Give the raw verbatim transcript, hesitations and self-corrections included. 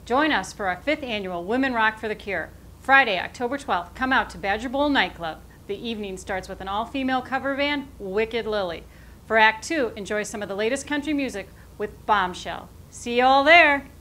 Join us for our fifth annual Women Rock for the Cure. Friday, October twelfth, come out to Badger Bowl Nightclub. The evening starts with an all-female cover band, Wicked Lily. For Act Two, enjoy some of the latest country music with Bombshell. See you all there!